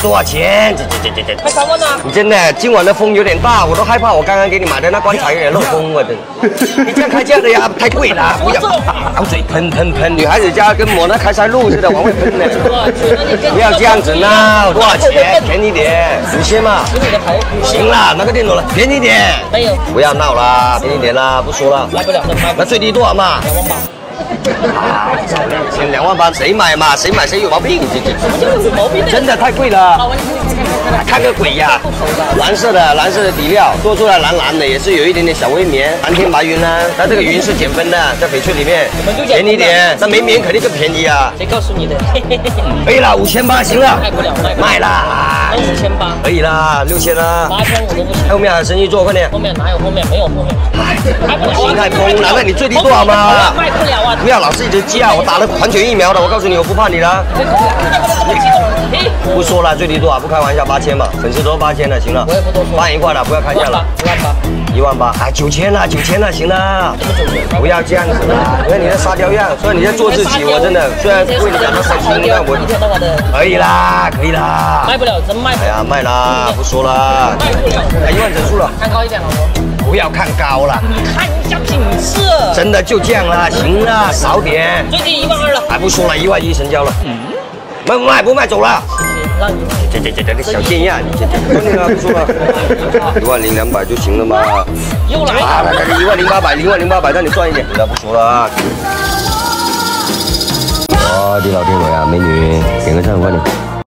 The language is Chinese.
多少钱？这， 快3万呢！ 你真的今晚的风有点大，我都害怕我刚刚给你买的那棺材有点漏风了的。你这样开价的呀，太贵了，不要。水喷，女孩子家跟抹那开塞露似的往外喷的。不要这样子闹，多少钱？便宜点，5000嘛。行了，那个电脑了，便宜点。 没有。 不要闹了，便宜点啦，不说了。 卖不了的， 那最低多少嘛 ？2万8。 2万8，谁买嘛？谁买谁有毛病？ 有毛病？ 真的太贵了。看个鬼呀！蓝色的底料，做出来蓝的，也是有一点点小微绵，蓝天白云呢。它这个云是减分的，在翡翠里面，便宜点。那没棉肯定更便宜啊！ 谁告诉你的？ 可以了，5800行了， 卖不了， 卖啦 ，5800 可以啦，6000啦 ，8000我都不行。 后面还有生意做，快点。 后面哪有后面？没有后面。卖不了， 心态崩了，那你最低多少嘛？ 卖不了啊！ 不要老是一直叫，我打了狂犬疫苗的，我告诉你，我不怕你了。不说了，最低多少？不开玩笑，8000嘛，粉丝都8000了，行了。 我也不多说。 帮一块了，不要开价了。1万8，哎，9000了，9000了，行了。不要这样子了，因为你在沙雕样，虽然你在做自己，我真的虽然为你感到开心，但我可以啦，可以啦。 卖不了，真卖不了。 哎呀，卖啦，不说了。 卖不了。 哎，1万整数了。 看高一点，老婆。 不要看高了。 你看一下品质。 真的就这样了，行了，少点。 最低12000了。 还不说了，1万1成交了。不卖走了。 让你这小贱样，你这不说了，10200就行了嘛。 又来啊，10800，让你赚一点。不说了啊。我的老天爷啊，美女，点个赞，快点。